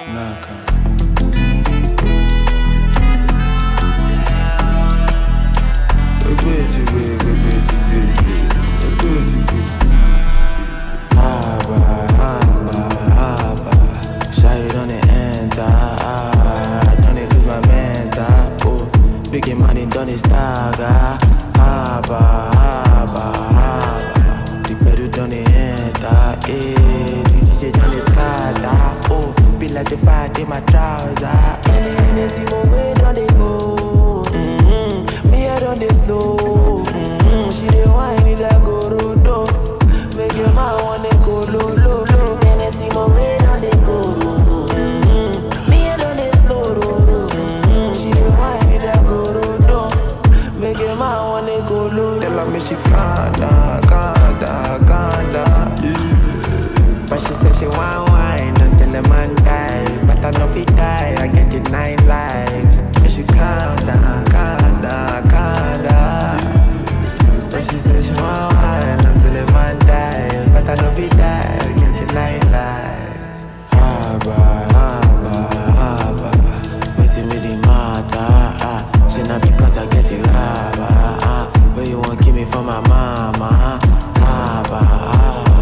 Naka. Shy on the enter, I don't lose my mental. Oh, big money done it stagger. The pedal done it enter. This DJ done it scatter. Oh, be like a fight in my trouser. Any see my way done they go. Me I done they slow. She dey whine me like Gorodo. Make your man wanna go low, low, low. Any see my way done they go. Me I done they slow, she dey whine me like Gorodo. Make your man wanna go low. Tell her me she calm down, calm down, calm down. But she said she want wine until the man die. But I know if he die, I get it 9 lives. But she calm down, calm down, calm down. But she said she want wine until the man die. But I know if he die, I get it 9 lives. Haba, waiting with the matter. She not because I get it haba. Where you want keep me from my mama? Haba.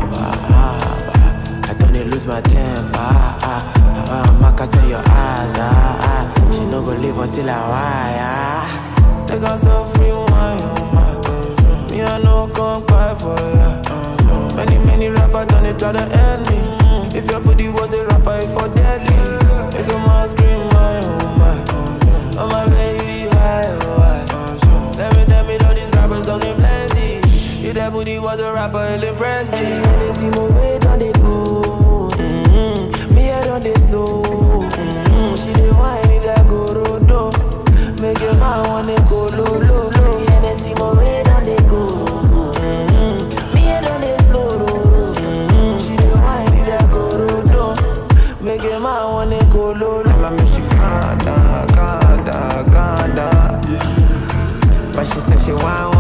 I don't lose my temper. Maka say your eyes. She no go leave until I wire. Take us so free wine. Me I no come cry for ya. Many rappers done try to end me. If your booty was a rapper, it for deadly. Make a man scream my oh my baby, why? Tell me all these rappers don't bless me. If that booty was a rapper, it'll impress me. They see my way down they go. Me I done they slow. She dey whine me like Gorodo. Make your man wanna go low, low, low. They see my way down they go. Me I done they slow. She dey whine me like Gorodo. Make your man wanna go low, low. Tell her me she calm down, calm down, calm down. But she said she want